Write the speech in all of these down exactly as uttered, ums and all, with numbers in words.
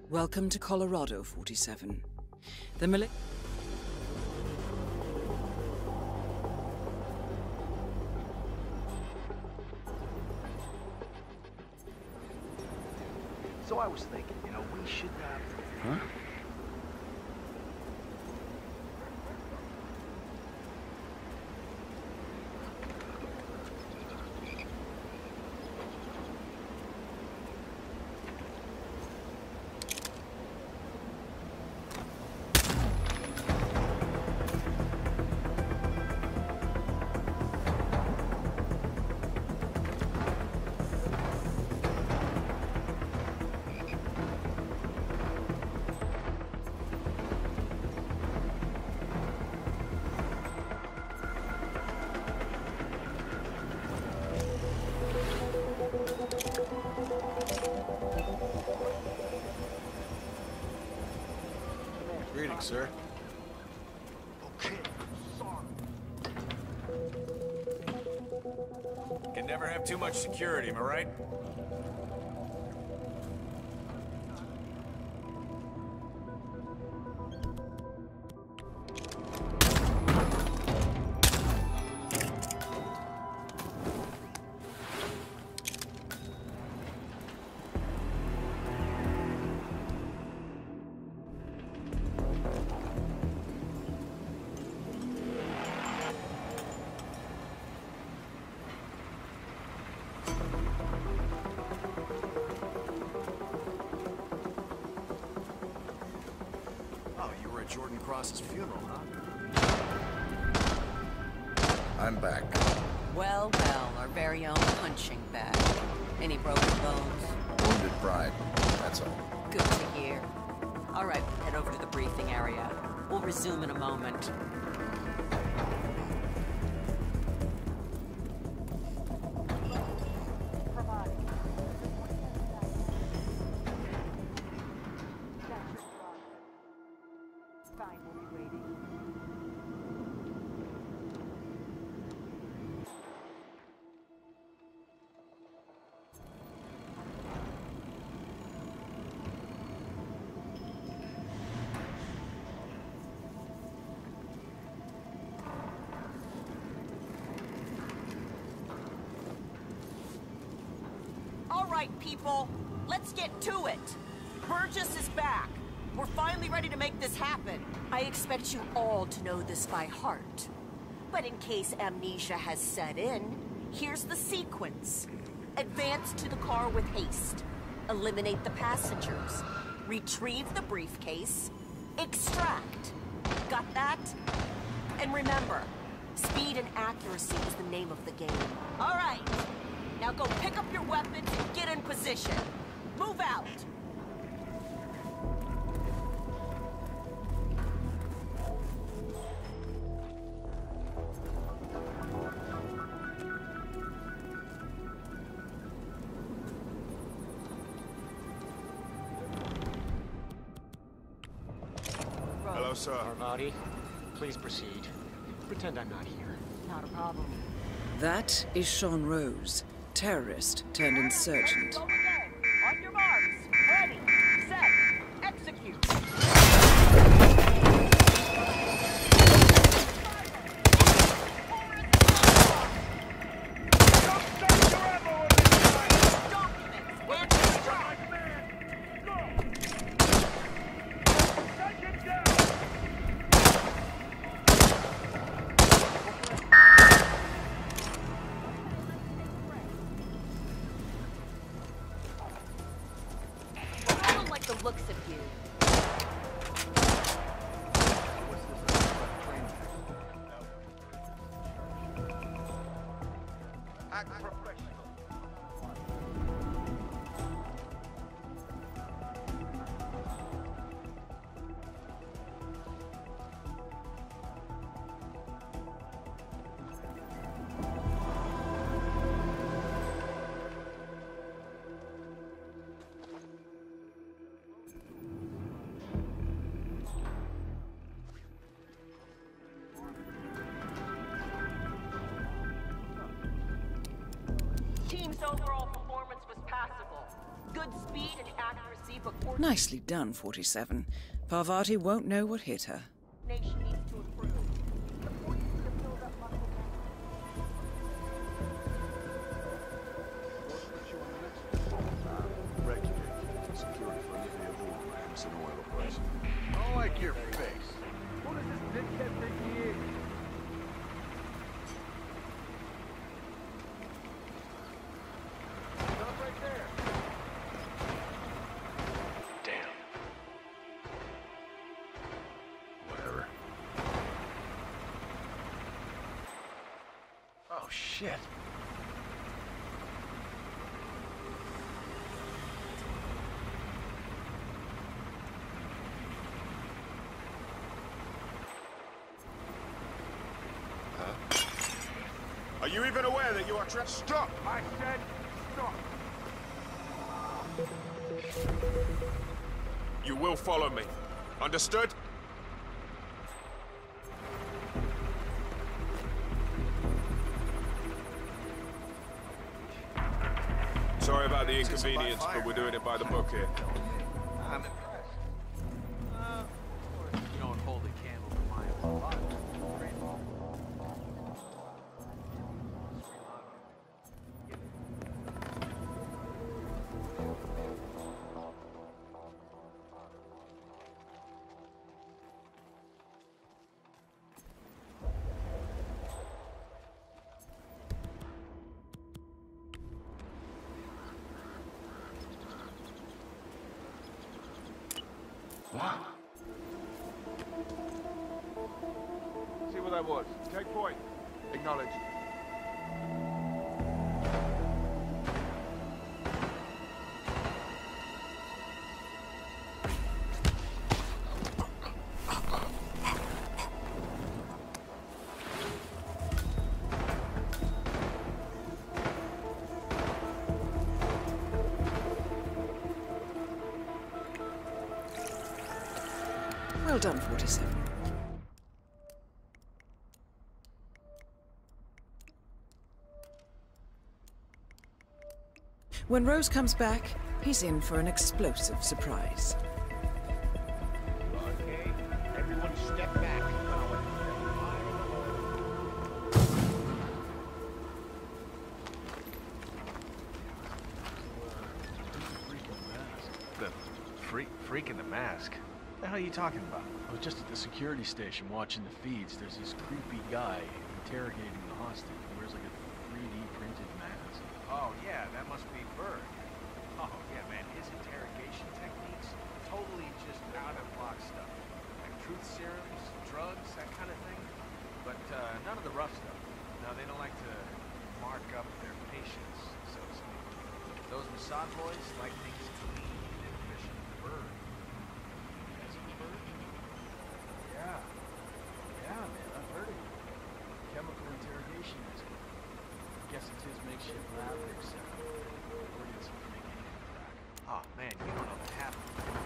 Welcome to Colorado, forty-seven. The mili- So I was thinking, you know, we should, uh... Huh? Greetings, sir. Okay, sorry. Can never have too much security, am I right? Oh, you were at Jordan Cross's funeral, huh? I'm back. Well, well, our very own punching bag. Any broken bones? Wounded pride. That's all. Good to hear. All right, head over to the briefing area. We'll resume in a moment. All right, people, let's get to it. Burgess is back. We're finally ready to make this happen. I expect you all to know this by heart. But in case amnesia has set in, here's the sequence. Advance to the car with haste. Eliminate the passengers. Retrieve the briefcase. Extract. Got that? And remember, speed and accuracy is the name of the game. All right. Now go pick up your weapons and get in position. Move out! Hello, sir. Armati, please proceed. Pretend I'm not here. Not a problem. That is Sean Rose, terrorist turned insurgent. Go again. On your marks. Ready. Set. Execute. The looks of you. Act professional. good speed and accuracy, but Nicely done, forty-seven. Parvati won't know what hit her. coordination needs to improve. The point is to build up muscle memory. Reykjavik. Security for Olivia Wood, Amazon oil operation. I don't like your face. Who does this dickhead think he is? Stop right there. Damn. Whatever. Oh, shit. Are you even aware that you are trapped? Stop! I said stop! You will follow me. Understood? Sorry about the inconvenience, but we're doing it by the book here. I'm impressed. Uh, of course, you don't hold a candle to my own life. What? See what that was. Take point. Acknowledge. Well done, forty-seven. When Rose comes back, he's in for an explosive surprise. Okay, everyone step back. The freak, freak in the mask? What the hell are you talking about? I was just at the security station watching the feeds. There's this creepy guy interrogating the hostage. He wears like a three D printed mask. Oh yeah, that must be Berg. Oh yeah, man, his interrogation techniques, totally just out of box stuff. Like truth serums, drugs, that kind of thing. But uh, none of the rough stuff. No, they don't like to mark up their patients, so to speak. Those Mossad boys like things clean and efficient. Berg. Yeah. Yeah, man, I've heard of it. Chemical interrogation expert. Guess it's his makeshift lab they've set up. Brilliant for making it back. Oh man, you don't know what happened.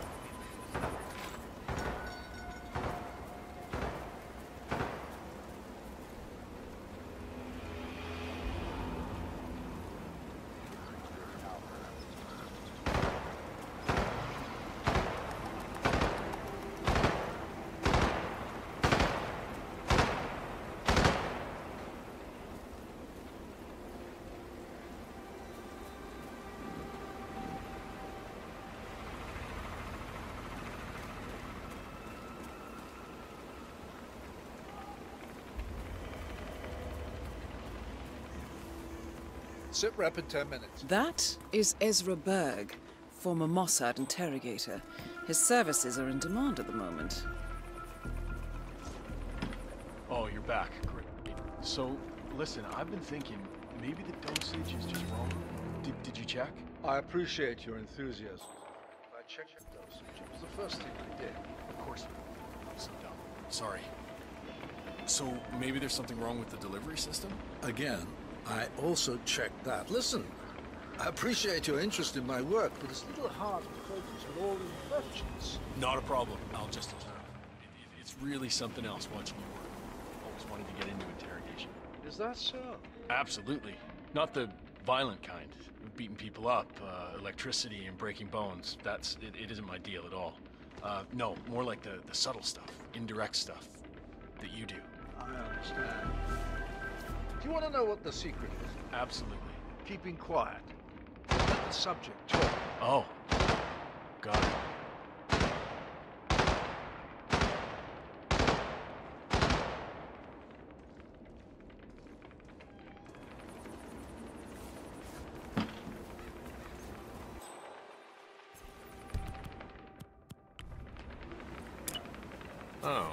Sit rep in ten minutes. That is Ezra Berg, former Mossad interrogator. His services are in demand at the moment. Oh, you're back. Great. So, listen, I've been thinking maybe the dosage is just wrong. Did, did you check? I appreciate your enthusiasm. I checked the dosage. It was the first thing I did. Of course. So dumb. Sorry. So maybe there's something wrong with the delivery system? Again, I also checked that. Listen, I appreciate your interest in my work, but it's a little hard to focus with all the infections. Not a problem. I'll just observe. It, it, it's really something else watching you work. Always wanted to get into interrogation. Is that so? Absolutely. Not the violent kind. Beating people up, uh, electricity and breaking bones. That's, it, it isn't my deal at all. Uh, no, more like the, the subtle stuff, indirect stuff that you do. I understand. Do you want to know what the secret is? Absolutely. Keeping quiet. Let the subject talk. Oh. Got it. Oh.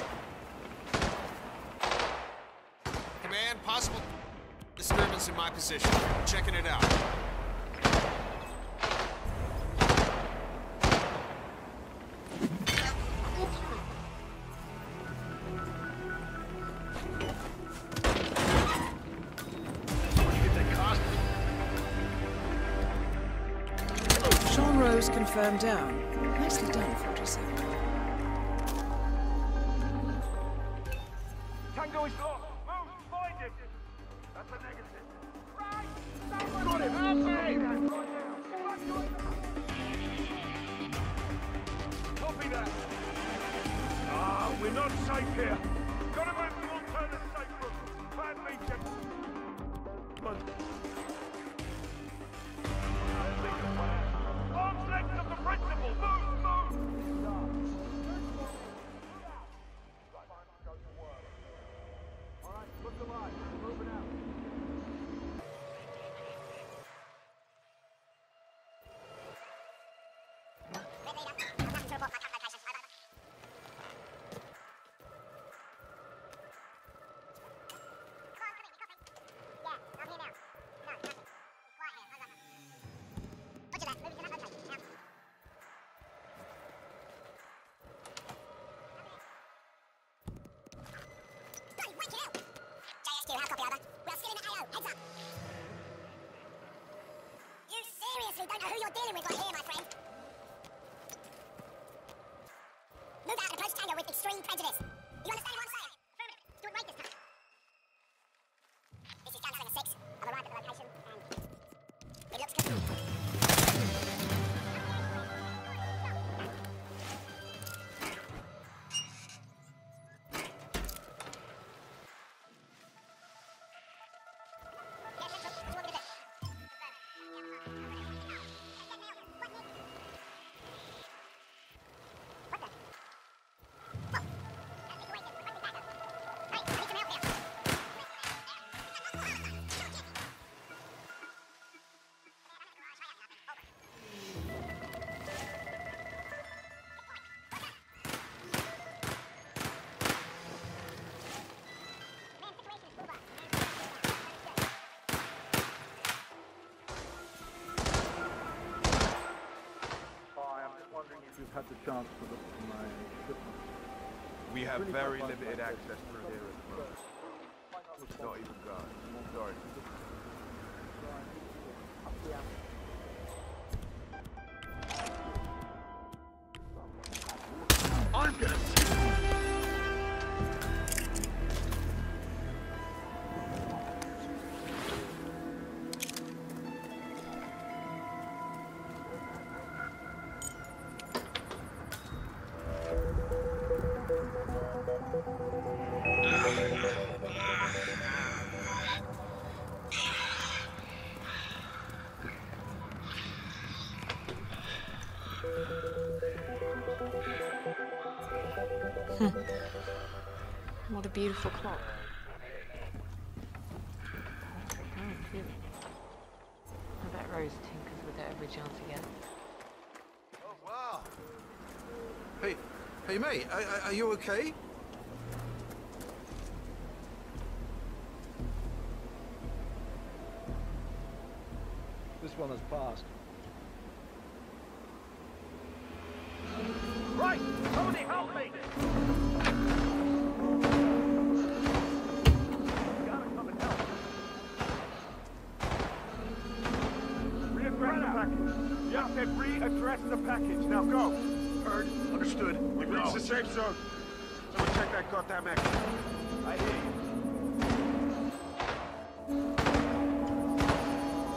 Command, possible disturbance in my position. Checking it out. Sean Rose confirmed down. Nicely done, forty-seven. Tango is lost. Move, find it. That's a negative. Right, someone got it. Help me! Copy that. Ah, we're not safe here. Gotta move to alternate safe room. Bad meeting. Come on. Arms length of the principal. Move, move. Look alive. Moving out. Don't know who you're dealing with right here, my friend. Move out and approach Tango with extreme prejudice. You understand what I'm saying? Affirmative. Do it right this time. This is Gun Slinger six. I've arrived at the location and it looks good. You've had the chance to look at my shipment. We have very limited access through here at the moment. It's not even guard. Sorry. I'm gonna see you. What a beautiful clock. I bet Rose tinkers with it every chance again. Oh, wow. Hey, hey, mate, are, are you okay? This one has passed. Right! Somebody help me! Gotta come and help. Readdress the package. Yeah, said readdress the package. Now go. Heard. Understood. We've reached the safe zone. Someone check that goddamn exit. I hear you.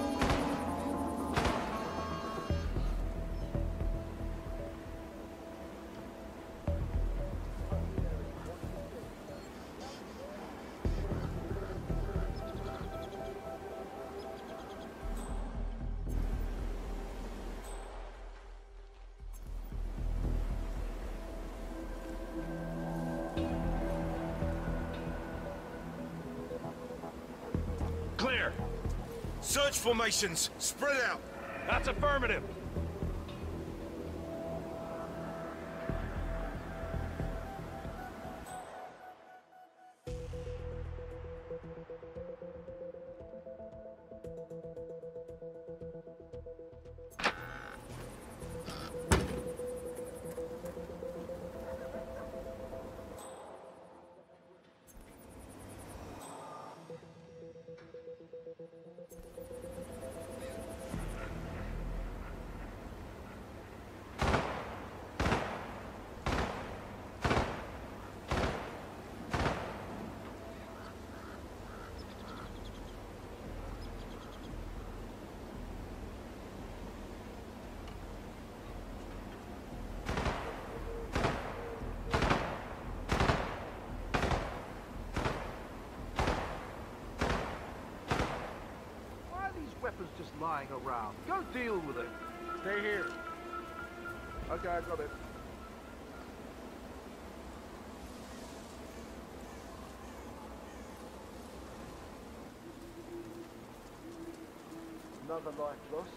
Search formations. Spread out. That's affirmative. Weapons just lying around. Go deal with it. Stay here. Okay, I got it. Another life lost.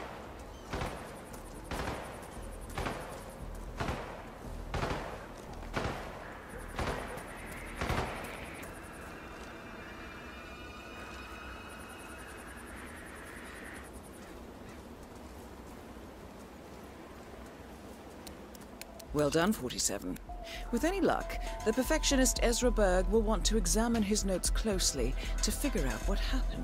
Well done, forty-seven. With any luck, the perfectionist Ezra Berg will want to examine his notes closely to figure out what happened.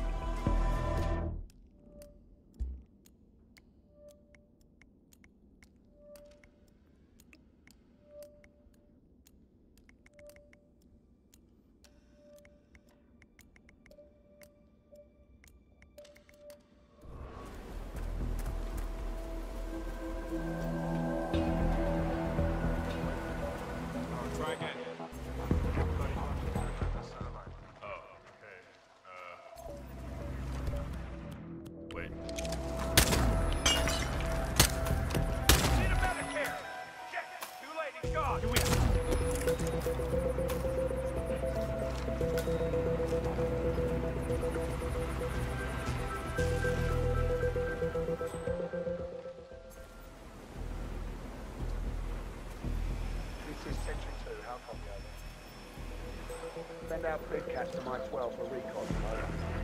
Send out big cats to my twelve for recon. Over.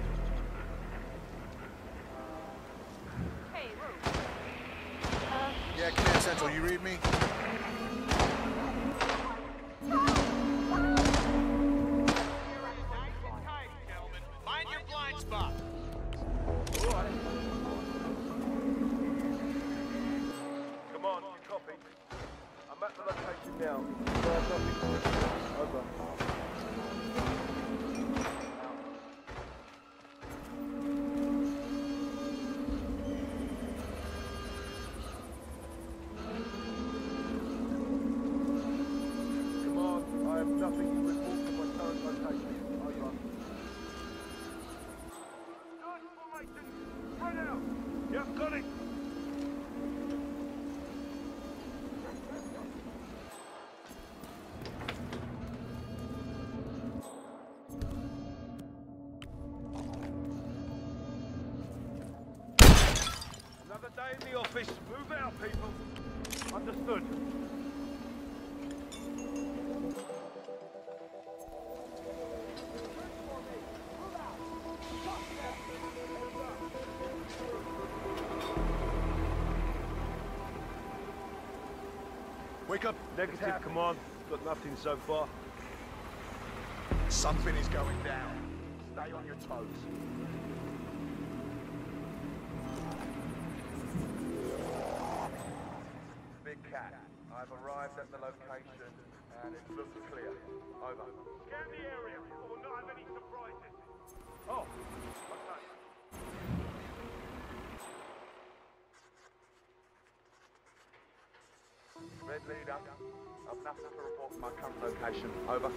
Hey, Rose. Uh, Yeah, Command Central, you read me? Mind your blind spot. Come on, you copy. I'm at the location now. There's nothing to report. Over. Come on, I have nothing to report from my current location. Over. Search formations. Spread out. Yep, got it. Another day in the office. Move out, people. Understood. Wake up. Negative, command. Got nothing so far. Something is going down. Stay on your toes. Big cat, I've arrived at the location and it looks clear. Over. Scan the area. We'll not have any surprises. Oh, okay. Red leader, I've nothing to report from my current location. Over.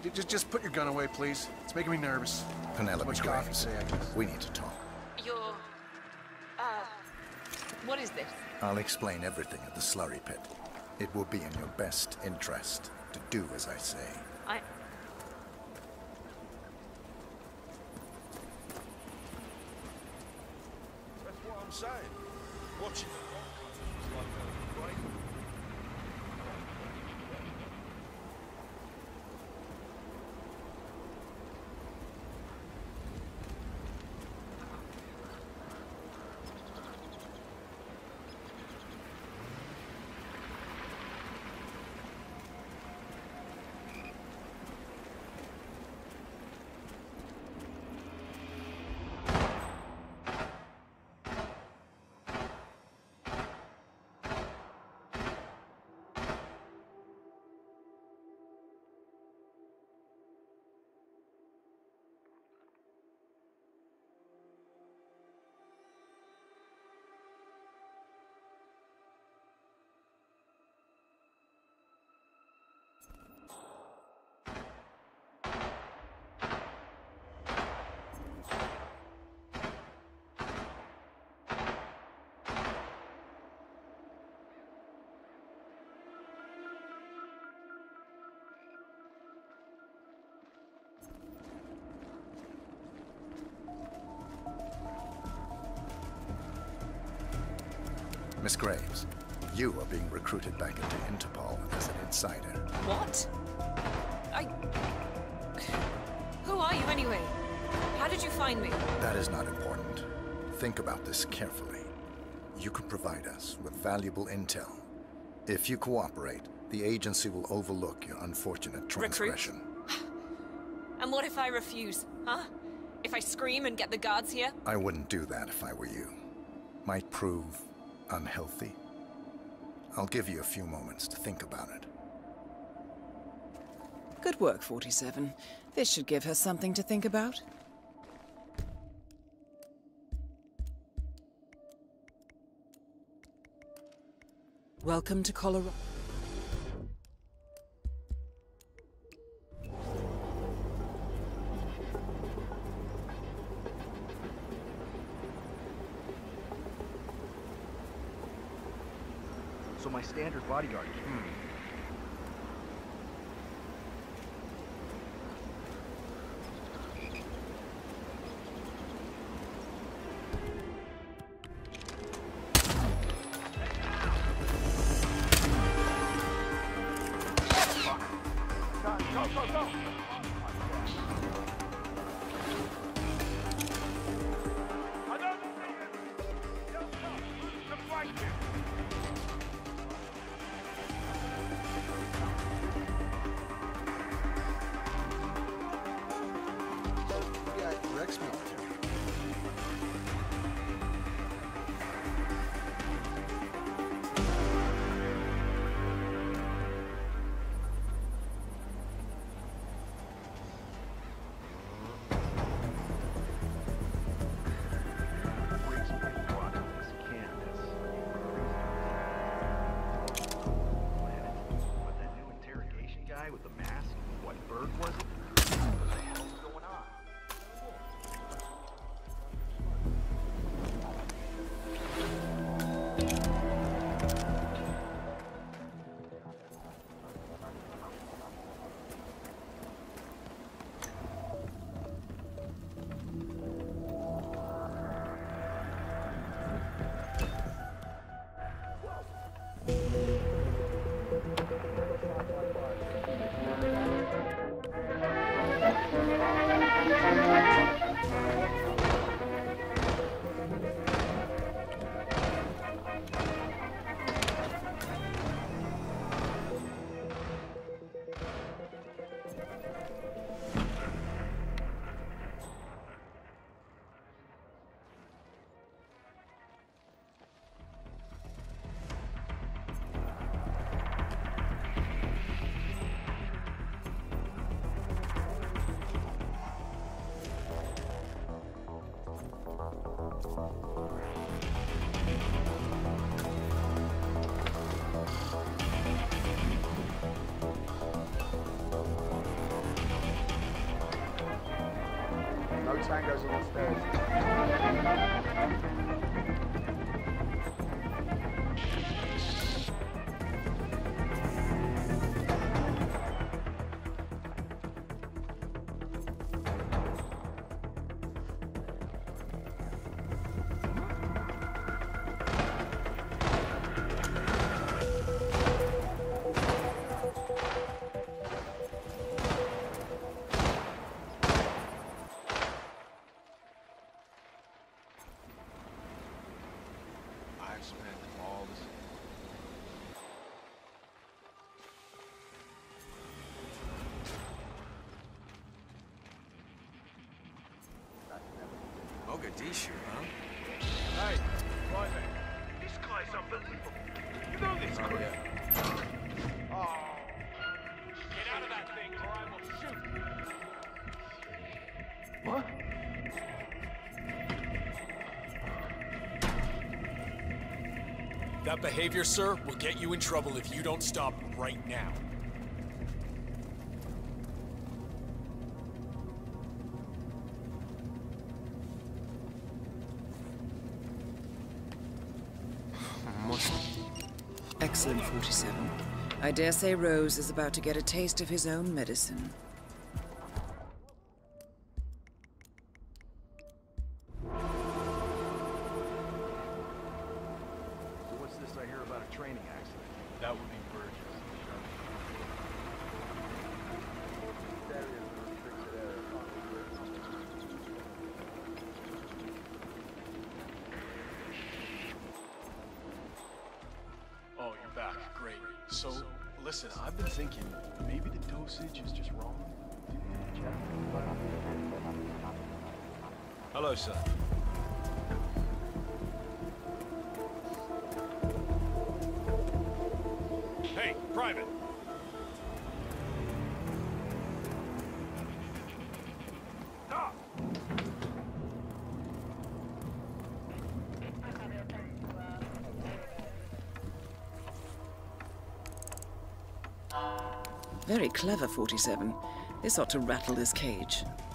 just, just put your gun away, please. It's making me nervous. Penelope Much coffee Graves, today, I guess. we need to talk. You're... Uh... What is this? I'll explain everything at the slurry pit. It will be in your best interest to do as I say. I... That's what I'm saying. Watching the rock is like a great... Miss Graves, you are being recruited back into Interpol as an insider. What? I... Who are you anyway? How did you find me? That is not important. Think about this carefully. You can provide us with valuable intel. If you cooperate, the agency will overlook your unfortunate transgression. Recruit? And what if I refuse, huh? If I scream and get the guards here? I wouldn't do that if I were you. Might prove unhealthy. I'll give you a few moments to think about it. Good work, forty-seven. This should give her something to think about. Welcome to Colorado. So my standard bodyguard. Hmm. Go, go, go! I don't see him! Just stop! To flank him! Yeah, Rex military. With the mask? What bird was it? What the hell's going on? Tango's on the stairs. I've spent all this. Mogadishu, huh? Hey, Private. This guy's unbelievable. You know this Oh, guy? yeah. Oh. Get out of that thing or I will shoot. What? That behavior, sir, will get you in trouble if you don't stop right now. Excellent, forty-seven. I dare say Rose is about to get a taste of his own medicine. So what's this I hear about a training accident? That would be Burgess. Oh, you're back. Great. So, listen, I've been thinking maybe the dosage is just wrong. Hello, sir. Hey, Private. Stop! Very clever, forty-seven. This ought to rattle this cage.